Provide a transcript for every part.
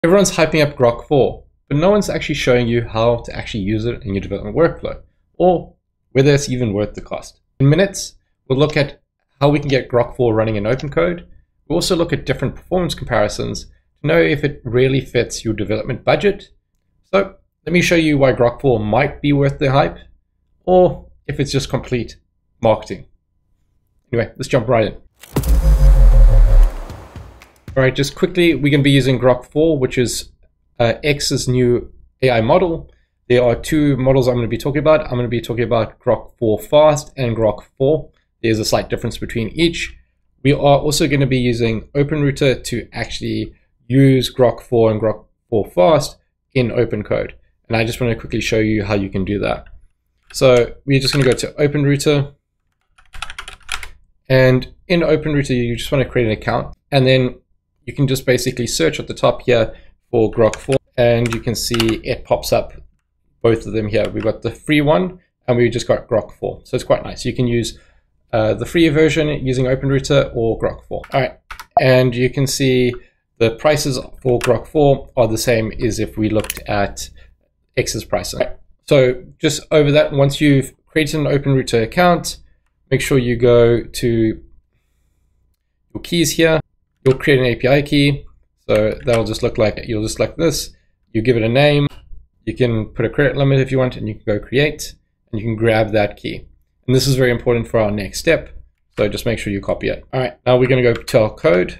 Everyone's hyping up Grok4, but no one's actually showing you how to actually use it in your development workflow, or whether it's even worth the cost. In minutes, we'll look at how we can get Grok4 running in OpenCode. We'll also look at different performance comparisons to know if it really fits your development budget. So let me show you why Grok4 might be worth the hype, or if it's just complete marketing. Anyway, let's jump right in. All right, just quickly, we're going to be using Grok4, which is X's new AI model. There are two models I'm going to be talking about. I'm going to be talking about Grok4 Fast and Grok4. There's a slight difference between each. We are also going to be using OpenRouter to actually use Grok4 and Grok4 Fast in OpenCode. And I just want to quickly show you how you can do that. So we're just going to go to OpenRouter. And in OpenRouter, you just want to create an account. And then you can just basically search at the top here for Grok4. And you can see it pops up both of them here. We've got the free one and we just got Grok4. So it's quite nice. You can use the free version using OpenRouter or Grok4. All right. And you can see the prices for Grok4 are the same as if we looked at X's pricing. Right. So just over that, once you've created an OpenRouter account, make sure you go to your keys here. You'll create an API key. So that'll just look like, you'll just like this. You give it a name. You can put a credit limit if you want, and you can go create, and you can grab that key. And this is very important for our next step. So just make sure you copy it. All right, now we're going to go to our code.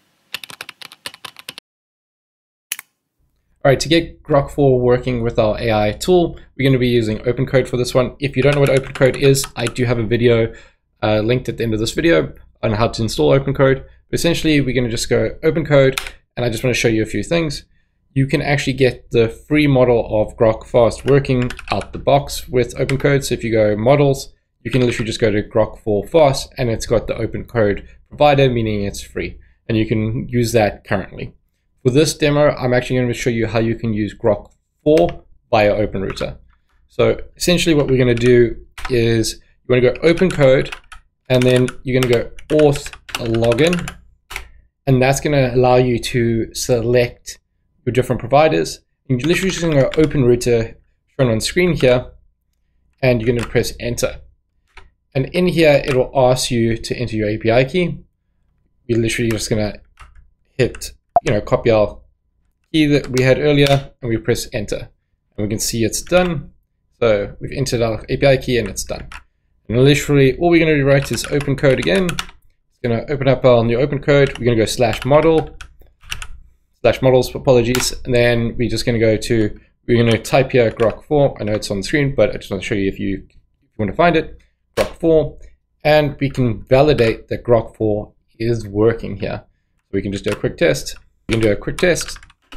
All right, to get Grok4 working with our AI tool, we're going to be using OpenCode for this one. If you don't know what OpenCode is, I do have a video linked at the end of this video on how to install OpenCode. But essentially, we're going to just go OpenCode, and I just want to show you a few things. You can actually get the free model of Grok Fast working out the box with OpenCode. So if you go models, you can literally just go to Grok4 Fast, and it's got the OpenCode provider, meaning it's free. And you can use that currently. For this demo, I'm actually going to show you how you can use Grok4 via OpenRouter. So essentially what we're going to do is you want to go OpenCode, and then you're going to go auth login. And that's going to allow you to select your different providers. And you're literally just going to go OpenRouter shown on screen here, and you're going to press enter. And in here, it will ask you to enter your API key. You're literally just going to hit, copy our key that we had earlier, and we press enter. And we can see it's done. So we've entered our API key and it's done. And literally all we're going to do right is OpenCode again. It's going to open up our new OpenCode. We're going to go /models, apologies. And then we're just going to go to, we're going to type here Grok4. I know it's on the screen, but I just want to show you if you want to find it, Grok4. And we can validate that Grok4 is working here. So we can just do a quick test. We can do a quick test.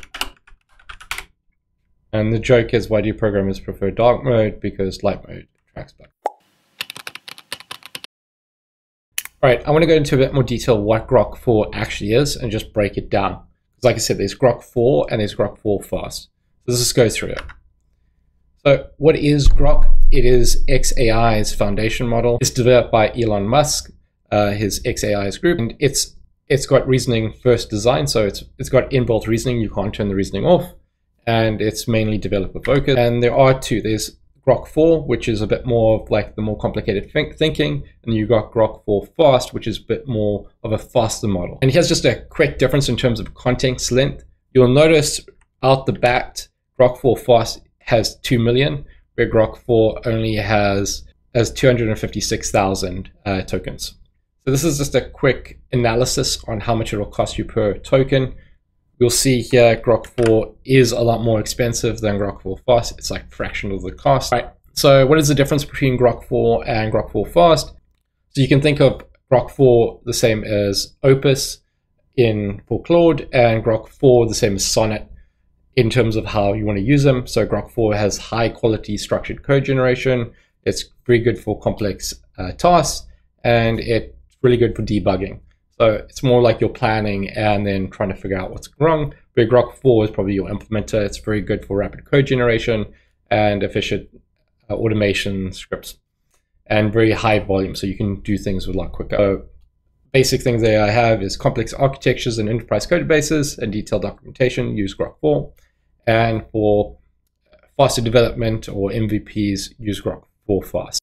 And the joke is, why do programmers prefer dark mode? Because light mode tracks back. All right, I want to go into a bit more detail what Grok4 actually is and just break it down. Because like I said, there's Grok4 and there's Grok4 Fast. So let's just go through it. So what is Grok? It is xAI's foundation model. It's developed by Elon Musk, his xAI's group, and it's got reasoning first design. So it's got inbuilt reasoning. You can't turn the reasoning off. And it's mainly developer focused. And there are two. There's Grok4, which is a bit more of like the more complicated thinking. And you got Grok4 Fast, which is a bit more of a faster model. And here's just a quick difference in terms of context length. You'll notice out the bat, Grok4 Fast has 2 million, where Grok4 only has 256,000 tokens. So this is just a quick analysis on how much it will cost you per token. You'll see here Grok4 is a lot more expensive than Grok4 Fast. It's like a fraction of the cost. Right. So what is the difference between Grok4 and Grok4 Fast? So you can think of Grok4 the same as Opus for Claude, and Grok4 the same as Sonnet in terms of how you want to use them. So Grok4 has high quality structured code generation. It's very good for complex tasks, and it's really good for debugging. So it's more like you're planning and then trying to figure out what's wrong. But Grok4 is probably your implementer. It's very good for rapid code generation and efficient automation scripts, and very high volume. So you can do things a lot quicker. So basic things that I have is complex architectures and enterprise code bases and detailed documentation, use Grok4. And for faster development or MVPs, use Grok4 Fast.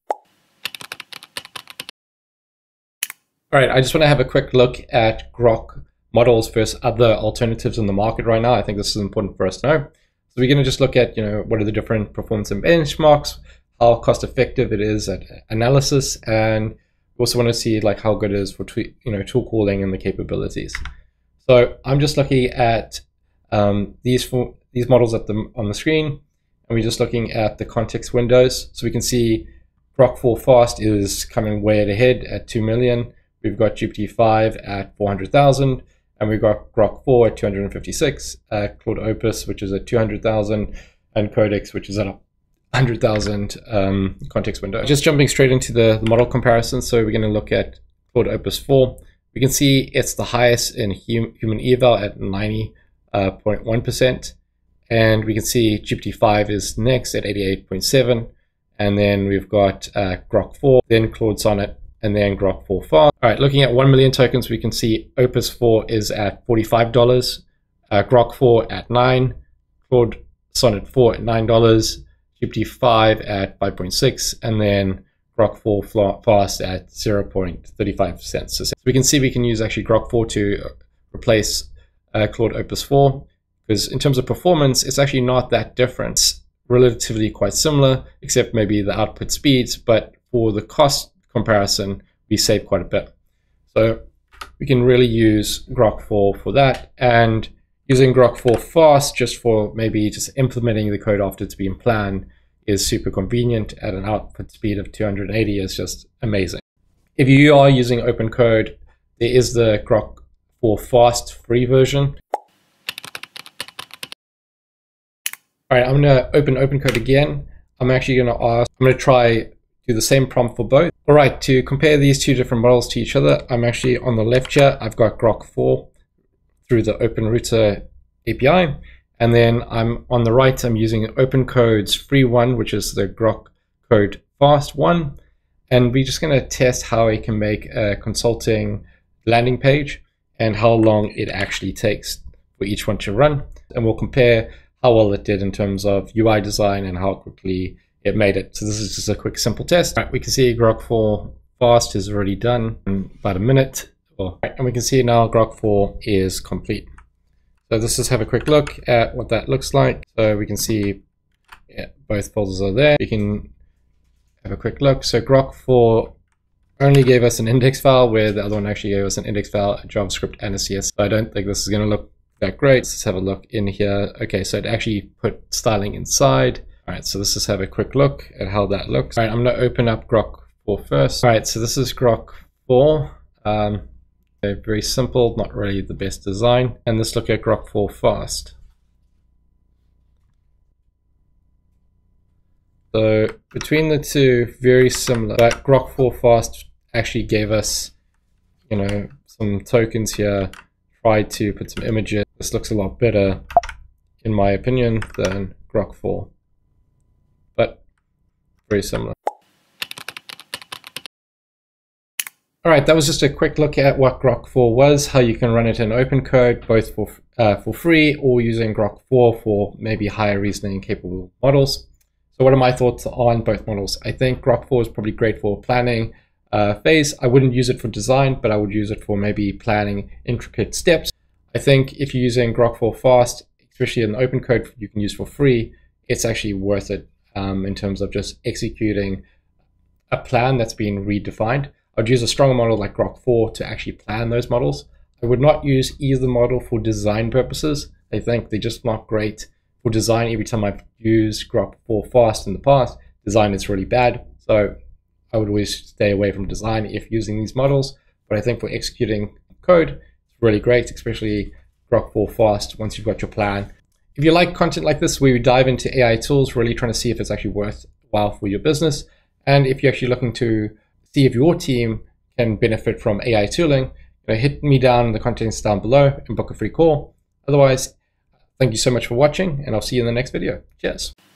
All right, I just want to have a quick look at Grok models versus other alternatives in the market right now. I think this is important for us to know. So we're going to just look at, what are the different performance and benchmarks, how cost effective it is at analysis, and we also want to see like how good it is for tool calling and the capabilities. So I'm just looking at these models on the screen, and we're just looking at the context windows. So we can see Grok4 Fast is coming way ahead at 2 million. We've got GPT-5 at 400,000, and we've got Grok4 at 256, Claude Opus, which is at 200,000, and Codex, which is at 100,000 context window. Just jumping straight into the model comparison. So we're going to look at Claude Opus 4. We can see it's the highest in human eval at 90.1%. And we can see GPT-5 is next at 88.7. And then we've got Grok4, then Claude Sonnet, and then Grok4 Fast. All right, looking at 1 million tokens, we can see Opus 4 is at $45, Grok4 at $9, Claude Sonnet 4 at $9, GPT-5 at 5.6, and then Grok4 Fast at 0.35 cents. So we can see we can use actually Grok4 to replace Claude Opus 4, because in terms of performance, it's actually not that different. It's relatively quite similar, except maybe the output speeds, but for the cost comparison, we save quite a bit. So we can really use Grok4 for that, and using Grok4 Fast just for maybe just implementing the code after it's been planned is super convenient at an output speed of 280 is just amazing. If you are using OpenCode, there is the Grok4 Fast free version. All right, I'm gonna open OpenCode again. I'm gonna try do the same prompt for both. All right, to compare these two different models to each other, I'm actually on the left here. I've got Grok4 through the OpenRouter API. And then I'm on the right, I'm using OpenCode's free one, which is the Grok4 Fast one. And we're just gonna test how it can make a consulting landing page and how long it actually takes for each one to run. And we'll compare how well it did in terms of UI design and how quickly it made it. So this is just a quick simple test. All right, we can see Grok4 Fast is already done in about a minute. And we can see now Grok4 is complete. So let's just have a quick look at what that looks like. So we can see both folders are there. We can have a quick look. So Grok4 only gave us an index file, where the other one actually gave us an index file, a JavaScript, and a CS. So I don't think this is going to look that great. Let's just have a look in here. Okay, so it actually put styling inside. All right, so let's just have a quick look at how that looks. All right, I'm going to open up Grok4 first. All right, so this is Grok4. Very simple, not really the best design. And let's look at Grok4 Fast. So between the two, very similar. But Grok4 Fast actually gave us, some tokens here. Tried to put some images. This looks a lot better, in my opinion, than Grok4. But very similar. All right, that was just a quick look at what Grok4 was, how you can run it in OpenCode, both for free or using Grok4 for maybe higher reasoning capable models. So what are my thoughts on both models? I think Grok4 is probably great for planning phase. I wouldn't use it for design, but I would use it for maybe planning intricate steps. I think if you're using Grok4 Fast, especially in the OpenCode you can use for free, it's actually worth it in terms of just executing a plan that's been redefined. I'd use a stronger model like Grok4 to actually plan those models. I would not use either model for design purposes. I think they're just not great for design. Every time I've used Grok4 Fast in the past, design is really bad. So I would always stay away from design if using these models. But I think for executing code, it's really great, especially Grok4 Fast once you've got your plan. If you like content like this, where we dive into AI tools, really trying to see if it's actually worthwhile for your business. And if you're actually looking to see if your team can benefit from AI tooling, hit me down in the contents down below and book a free call. Otherwise, thank you so much for watching, and I'll see you in the next video. Cheers.